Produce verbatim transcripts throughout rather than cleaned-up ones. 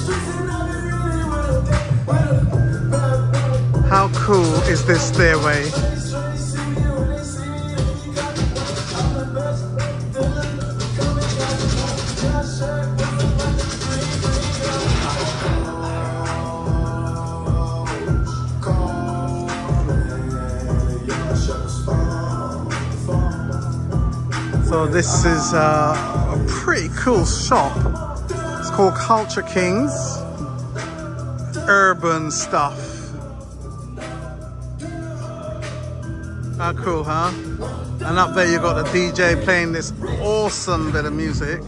How cool is this stairway? So this is uh, a pretty cool shop. It's called Culture Kings. Urban stuff. How cool, huh? And up there you got the D J playing this awesome bit of music.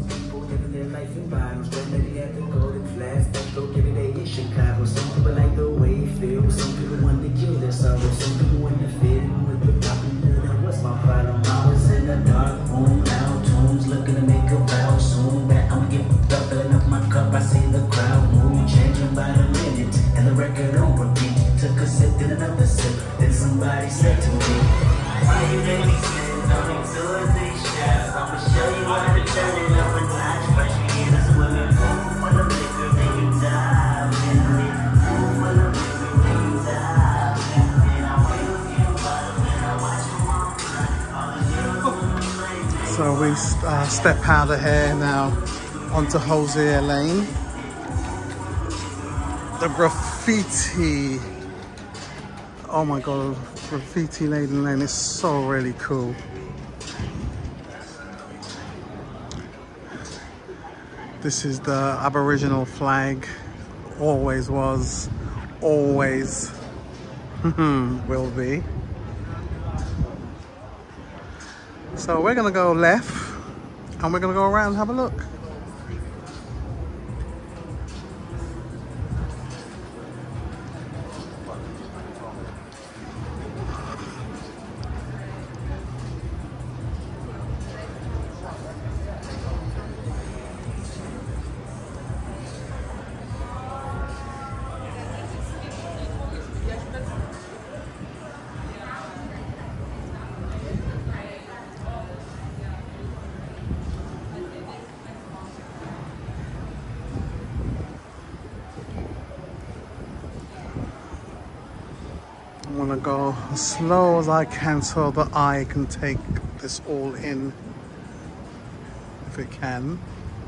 So we uh, step out of here now onto Hosier Lane. The graffiti. Oh my god, graffiti laden lane is so really cool. This is the Aboriginal flag. Always was, always will be. So we're gonna go left and we're gonna go around and have a look. I want to go as slow as I can so that I can take this all in, if it can.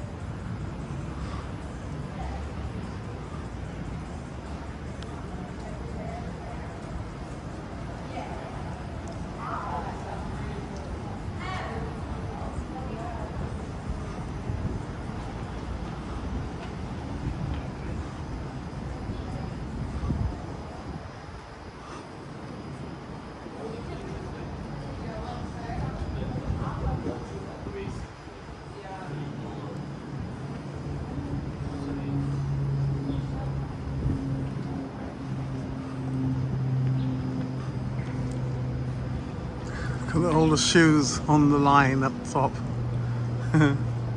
Look at all the shoes on the line up top. zero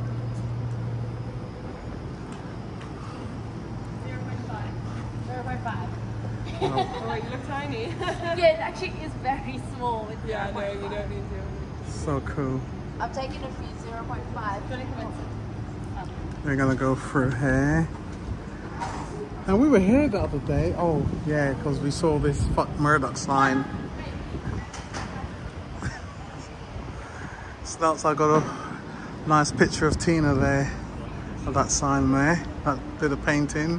point five. zero point five. Oh, wait, you look tiny. Yeah, it actually is very small. With yeah, no, you don't need to. So cool. I've taken a few zero point five. We're gonna go through here. And we were here the other day. Oh, yeah, because we saw this fuck Murdoch sign. So that's, I got a nice picture of Tina there, of that sign there, that bit of painting.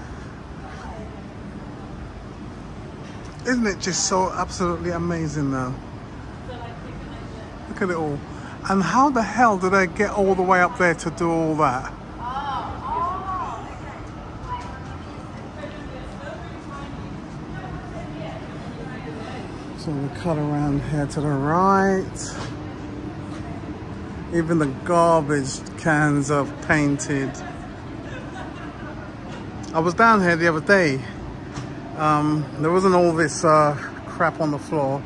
Isn't it just so absolutely amazing though? Look at it all. And how the hell did they get all the way up there to do all that? So we cut around here to the right. Even the garbage cans are painted. I was down here the other day. Um, there wasn't all this uh, crap on the floor.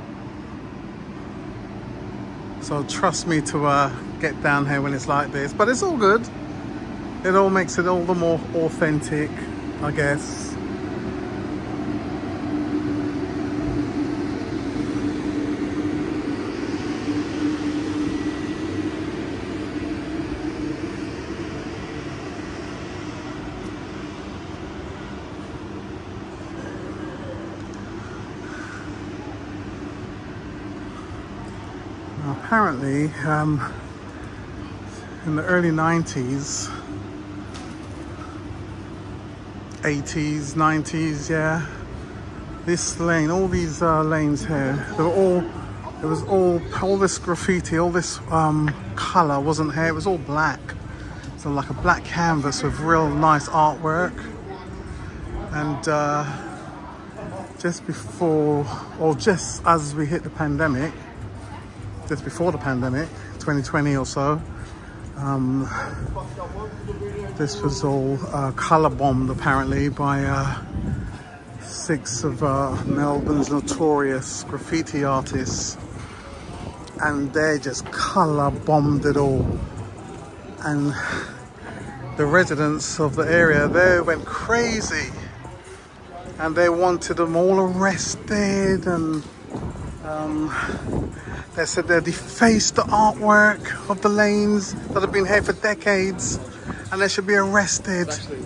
So trust me to uh, get down here when it's like this. But it's all good. It all makes it all the more authentic, I guess. Apparently, um, in the early nineties, eighties, nineties, yeah, this lane, all these uh, lanes here, they were all, it was all, all this graffiti, all this um, colour wasn't here, it was all black. So like a black canvas with real nice artwork. And uh, just before, or just as we hit the pandemic, just before the pandemic, twenty twenty or so, um, this was all uh, colour bombed apparently by uh, six of uh, Melbourne's notorious graffiti artists, and they just colour bombed it all. And the residents of the area, they went crazy, and they wanted them all arrested, and um, they said they defaced the artwork of the lanes that have been here for decades, and they should be arrested.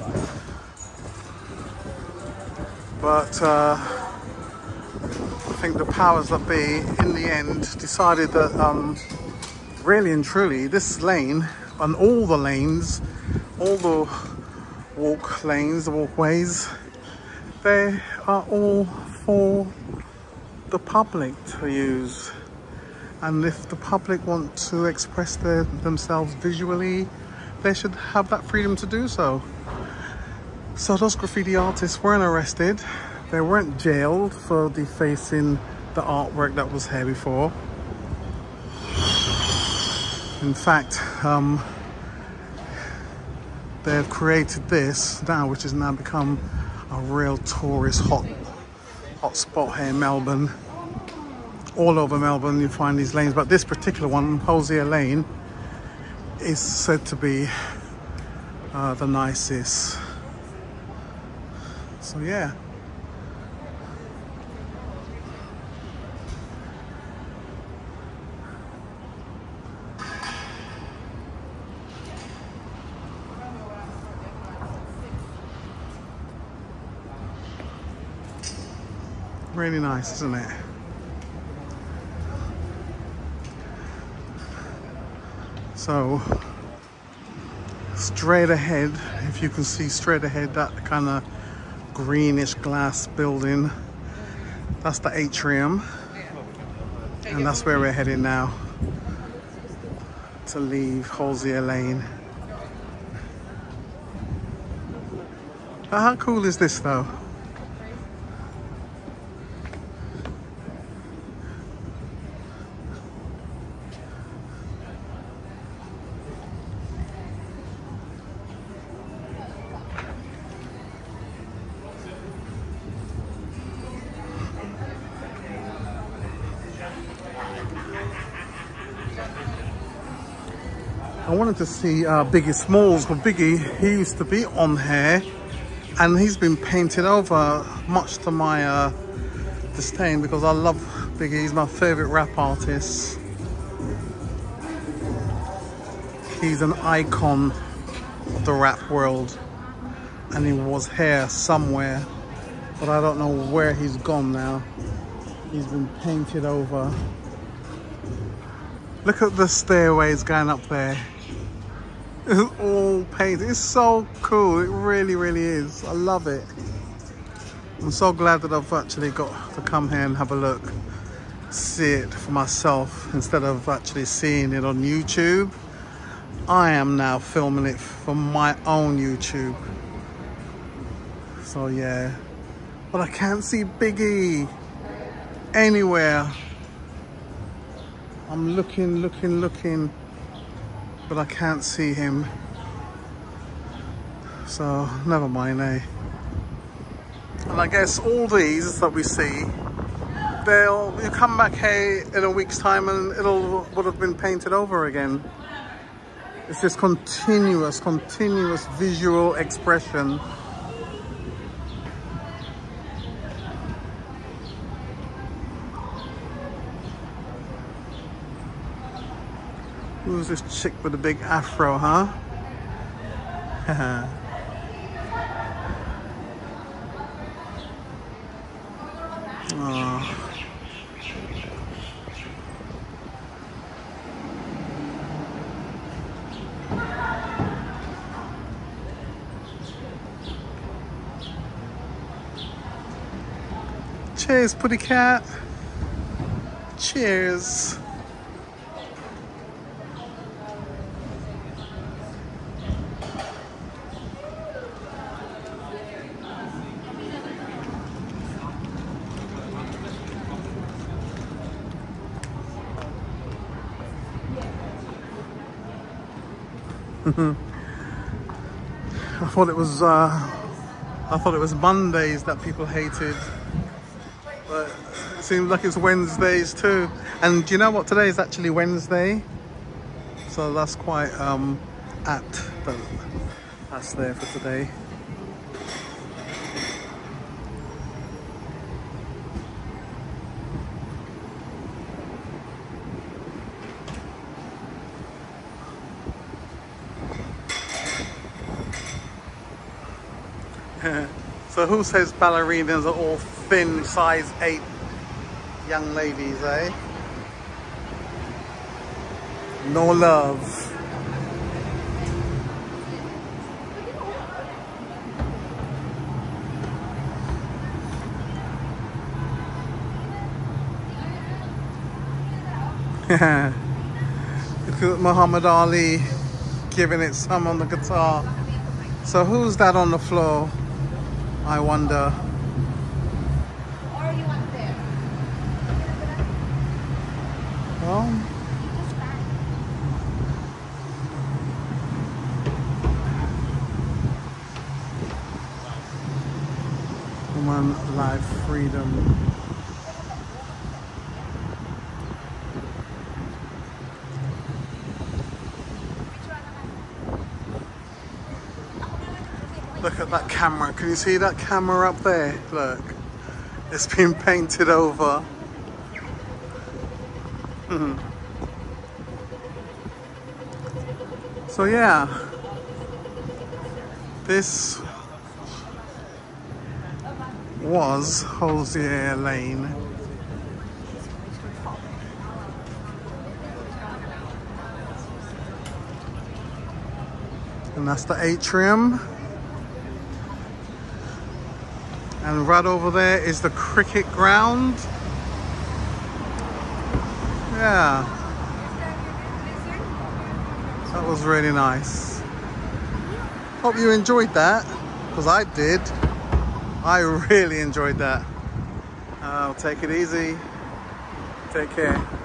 But uh, I think the powers that be, in the end, decided that um, really and truly, this lane, and all the lanes, all the walk lanes, the walkways, they are all for the public to use. And if the public want to express their, themselves visually, they should have that freedom to do so. So those graffiti artists weren't arrested. They weren't jailed for defacing the artwork that was here before. In fact, um, they've created this now, which has now become a real tourist hot, hot spot here in Melbourne. All over Melbourne you find these lanes, but this particular one, Hosier Lane, is said to be uh, the nicest. So yeah. Really nice, isn't it? So straight ahead, if you can see straight ahead, that kind of greenish glass building, that's the atrium, and that's where we're heading now to leave Hosier Lane. How cool is this though? I wanted to see uh, Biggie Smalls, but Biggie, he used to be on here, and he's been painted over, much to my uh, disdain, because I love Biggie. He's my favourite rap artist. He's an icon of the rap world, and he was here somewhere, but I don't know where he's gone now. He's been painted over. Look at the stairways going up there. It's all painted. It's so cool. It really, really is. I love it. I'm so glad that I've actually got to come here and have a look, see it for myself, instead of actually seeing it on YouTube. I am now filming it for my own YouTube. So yeah, but I can't see Biggie anywhere. I'm looking, looking, looking, but I can't see him. So never mind, eh? And I guess all these that we see, they'll you come back here in a week's time and it'll would have been painted over again. It's this continuous, continuous visual expression. Who's this chick with a big afro, huh? Oh. Cheers, Putty Cat. Cheers. I thought it was uh, I thought it was Mondays that people hated, but it seems like it's Wednesdays too. And do you know what? Today is actually Wednesday, so that's quite um, apt that that's there for today. So who says ballerinas are all thin, size eight young ladies, eh? No love. Look at Muhammad Ali giving it some on the guitar. So who's that on the floor? I wonder. Or you want there? Well, woman, life, freedom. Look at that camera. Can you see that camera up there? Look, it's been painted over. So yeah, this was Hosier Lane. And that's the atrium. And right over there is the cricket ground. Yeah. That was really nice. Hope you enjoyed that, because I did. I really enjoyed that. I'll take it easy. Take care.